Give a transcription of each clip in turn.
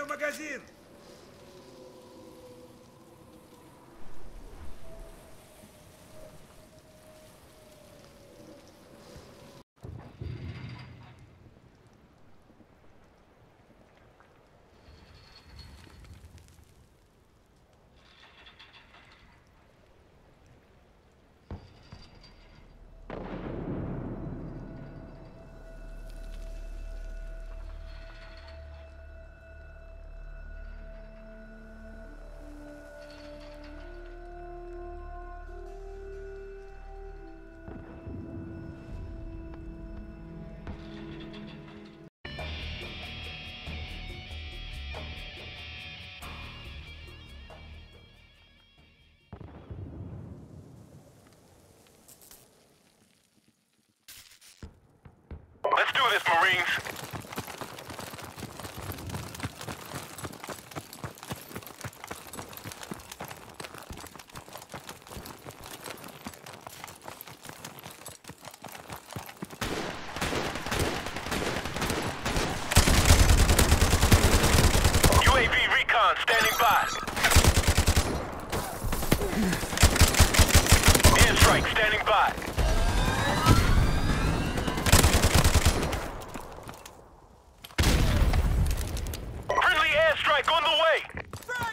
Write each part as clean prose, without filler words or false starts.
Заряжаю магазин! Let's do this, Marines. UAV recon standing by. Airstrike standing by. Airstrike on the way!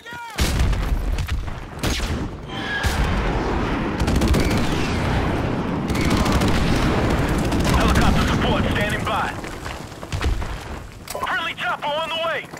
Helicopter support standing by. Friendly chopper on the way!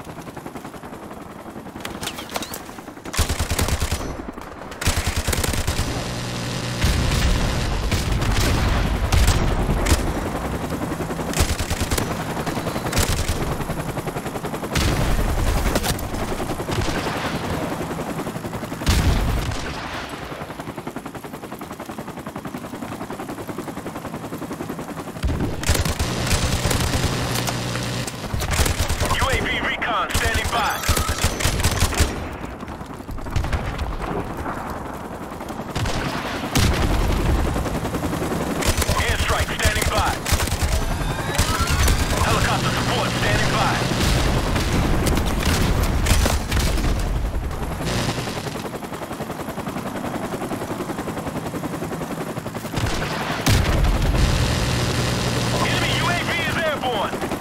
Standing by. Airstrike standing by. Helicopter support standing by. Enemy UAV is airborne.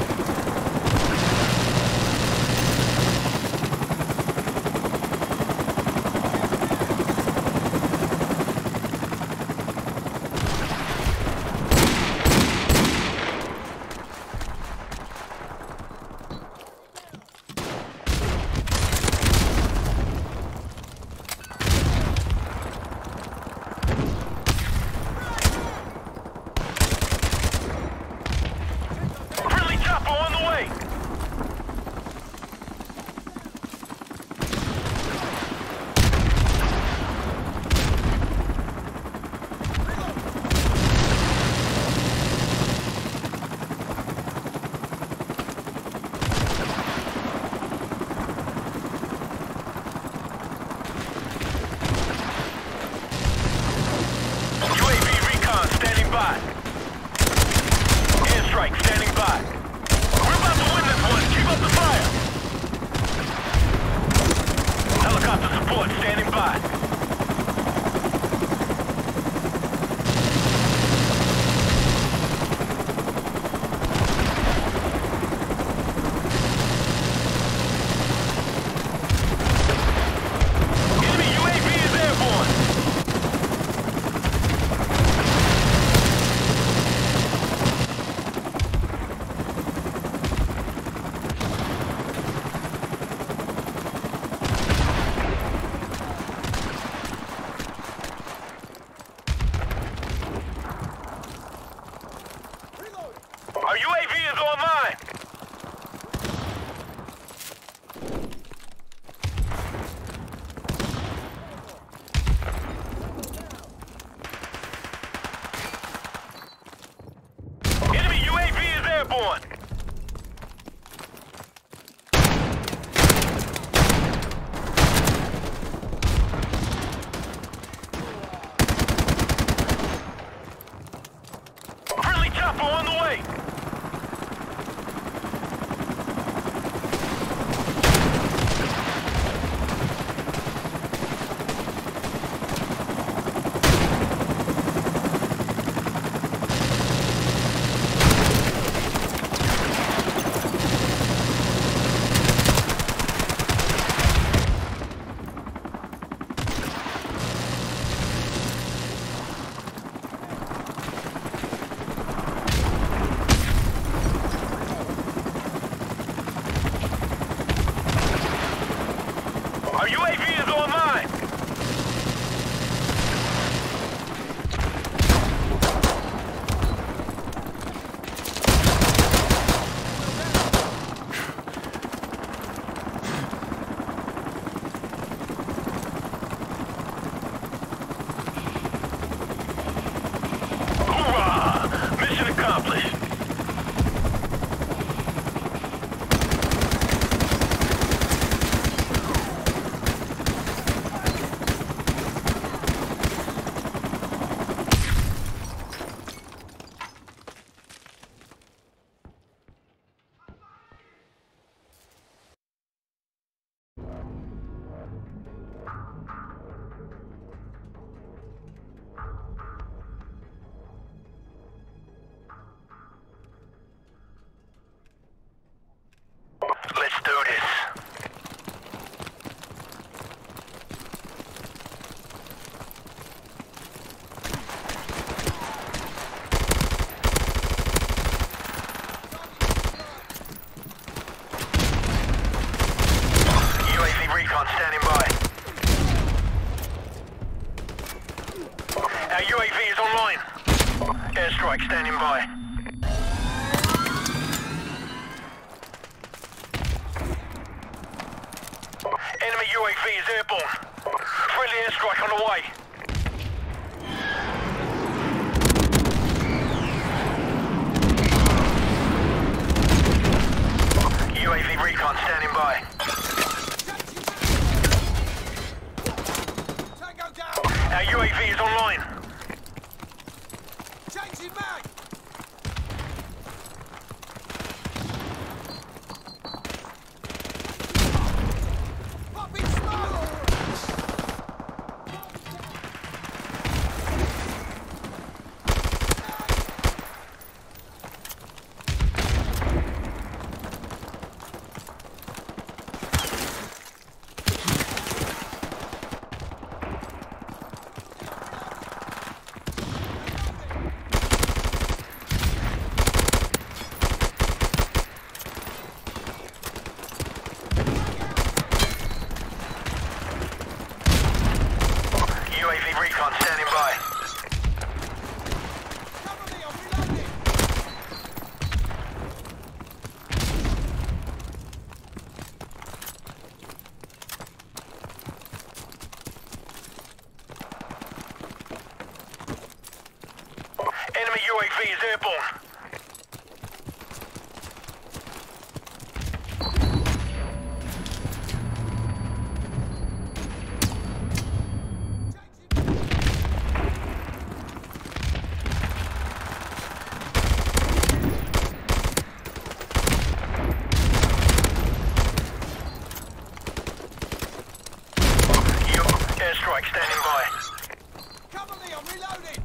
On the way! UAV recon standing by. Airstrike standing by. Keep up the fire! Helicopter support standing by. Enemy UAV is airborne. Our UAV is online! Enemy UAV is airborne! Friendly chopper on the way! Airstrike standing by. Enemy UAV is airborne. Friendly airstrike on the way. UAV recon standing by. Tango down! Our UAV is online. Changing mag! Popping smoke! UAV recon standing by. Cover me, I'm reloading! Enemy UAV is airborne. Airstrike standing by. Cover me, I'm reloading!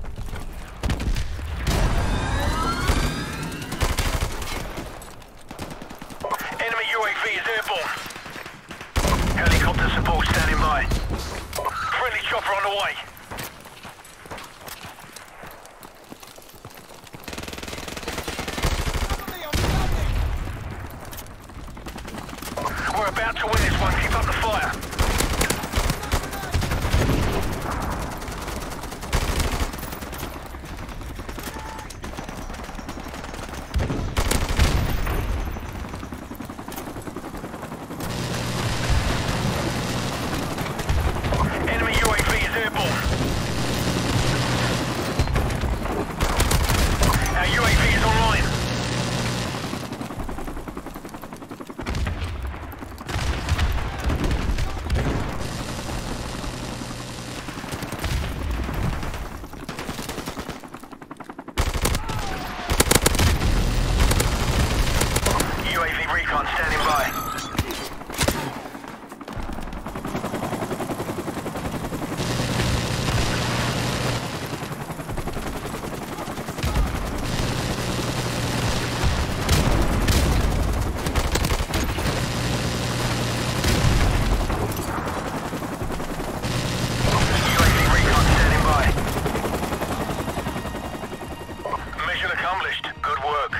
Enemy UAV is airborne. Helicopter support standing by. Friendly chopper on the way. Cover me, I'm reloading! We're about to win this one. Keep up the fire. Enemy UAV is airborne. Our UAV is online. UAV recon standing by. UAV recon standing by. Mission accomplished. Good work.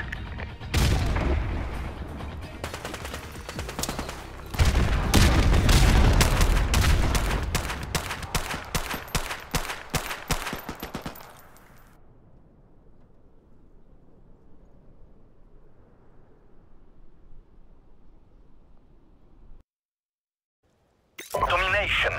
Domination.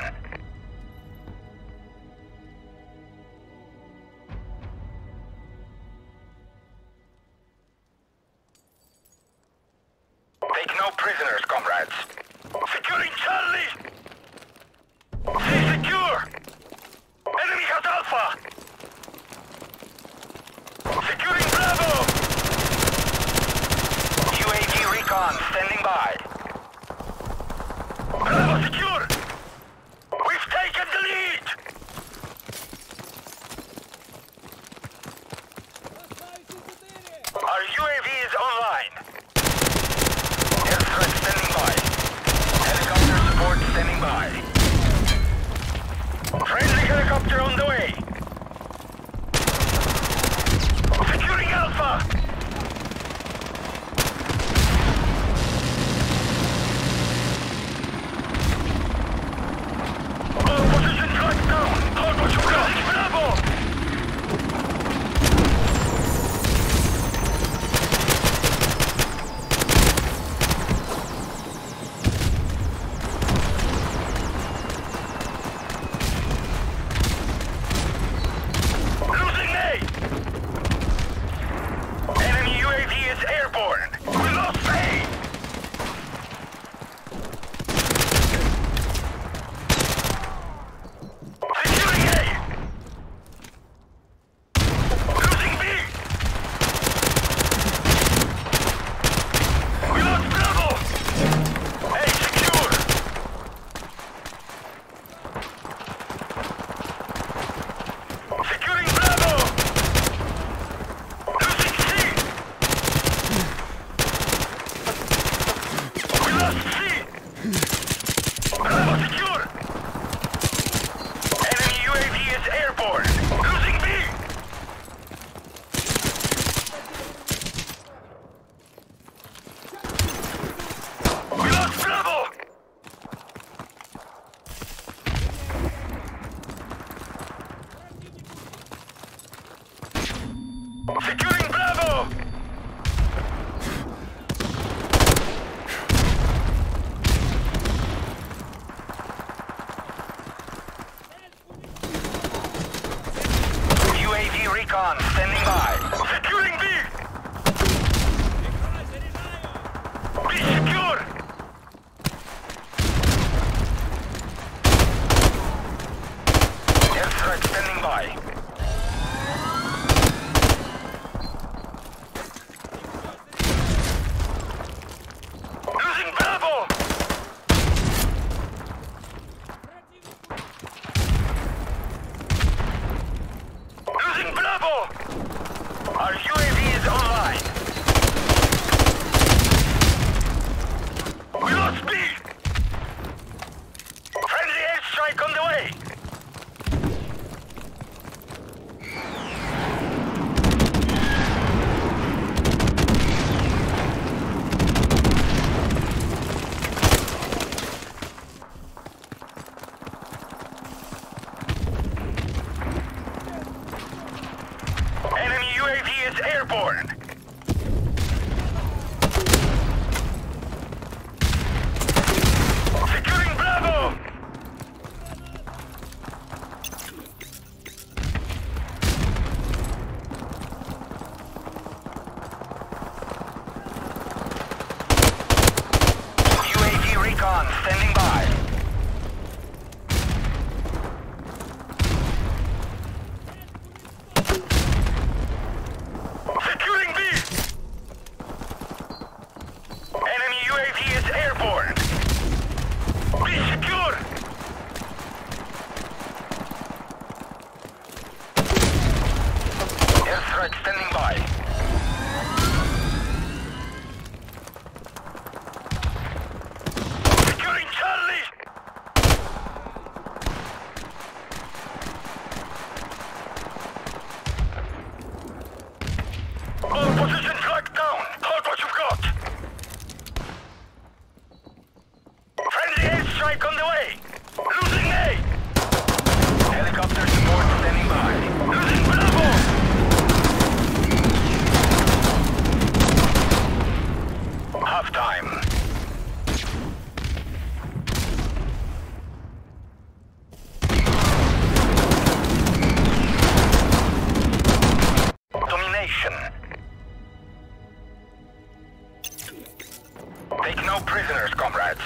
Take no prisoners, comrades. Securing Charlie! C secure! Enemy has Alpha! Securing Bravo! UAV recon standing by. Bravo secure! We've taken the lead! Our UAV is online. Airstrike standing by. Helicopter support standing by. Friendly helicopter on the way. Securing Alpha! All positions locked down. Hold what you got. Bravo! recon standing by. Securing B! B secure! Airstrike standing by. Losing Bravo! Losing Bravo! Our UAV is online. We lost B! Friendly airstrike on the way! Enemy UAV is airborne. Securing Bravo! UAV recon standing by. Securing B! Enemy UAV is airborne. B secure! Airstrike standing by. Securing Charlie! All positions locked down. Hold what you've got. Friendly airstrike on the way. Losing A. Helicopter support standing by. Losing Bravo. Half time. Domination. Take no prisoners, comrades.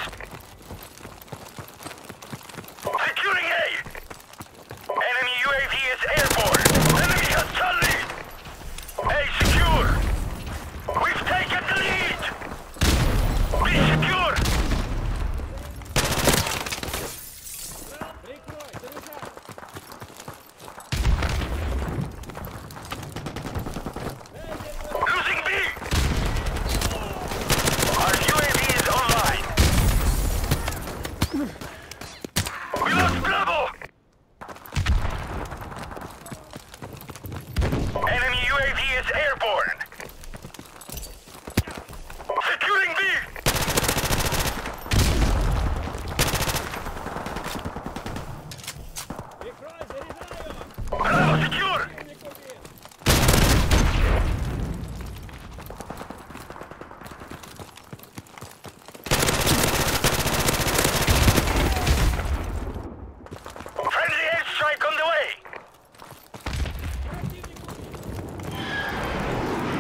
Securing A! Enemy UAV is airborne! Enemy has Charlie! A secure! We've taken the lead! B secure! Losing B! Our UAV is online. We lost Bravo! Enemy UAV is airborne. Securing B! Bravo secure! Friendly airstrike on the way!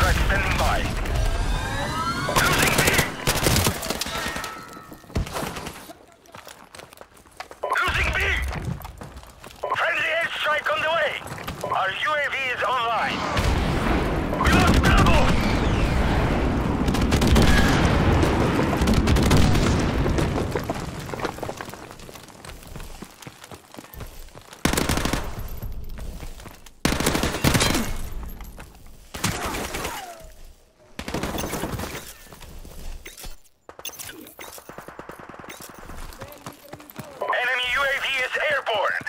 airstrike standing by. Losing B! Losing B! Friendly airstrike on the way! Our UAV is online. We lost Bravo! Enemy UAV is airborne.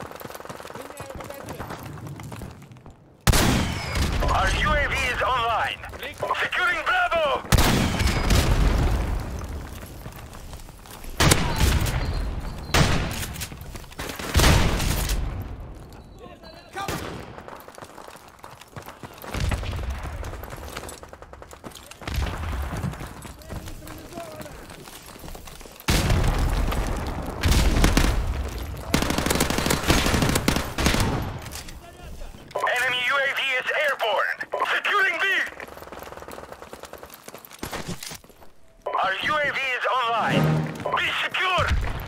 Our UAV is online. Securing Bravo! Cover! Enemy UAV is airborne. Securing B! Our UAV is online. Be secure!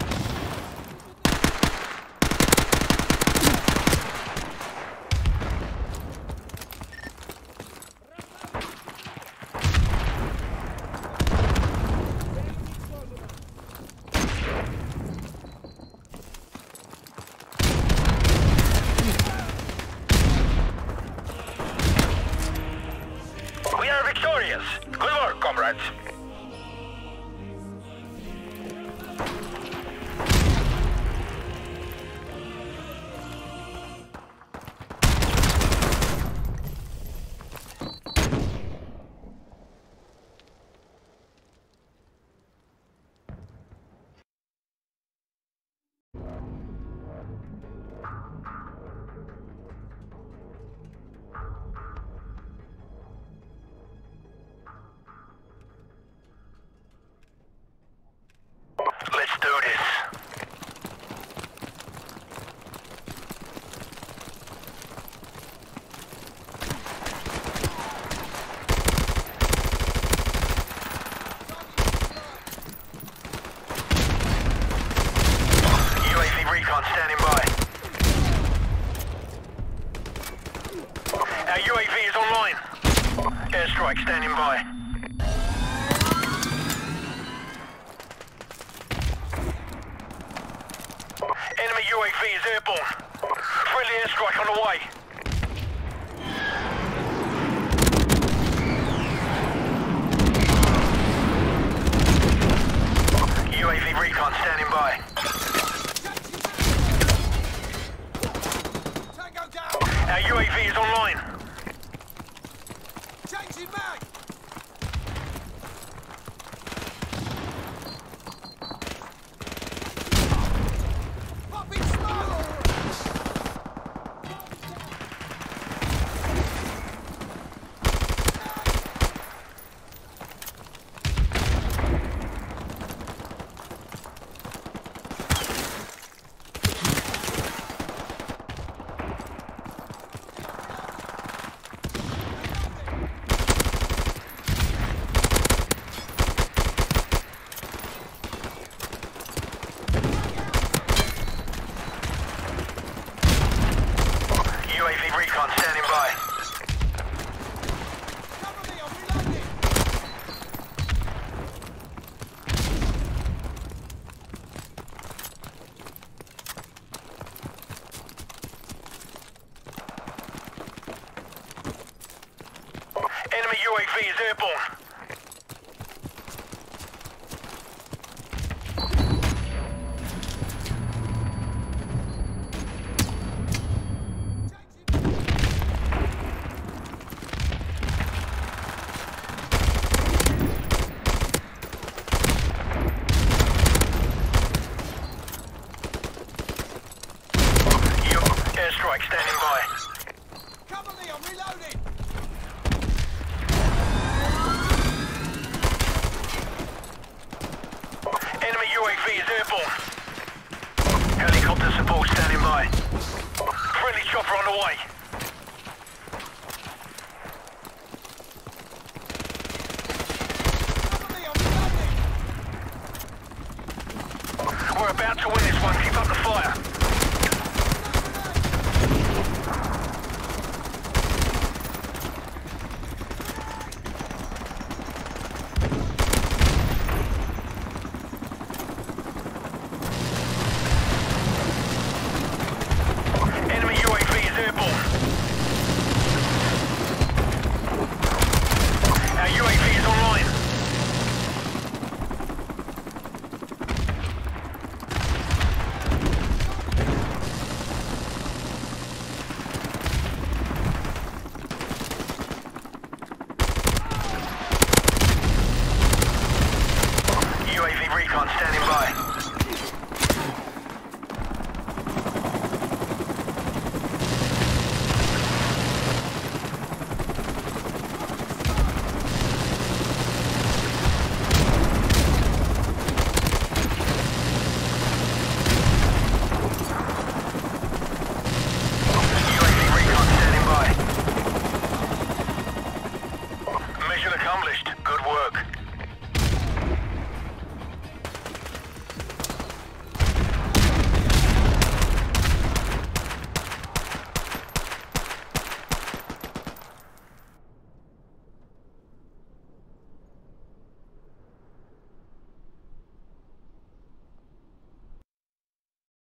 We are victorious. Good work, comrades. Let's do this. UAV recon standing by. Our UAV is online. Airstrike standing by. Enemy UAV is airborne. Friendly airstrike on the way. UAV recon standing by. Tango down! Our UAV is online. Changing mag! Popping smoke! UAV recon standing by. Cover me, I'm reloading! Enemy UAV is airborne. Airstrike standing by. Cover me, I'm reloading! Mission accomplished. Good work.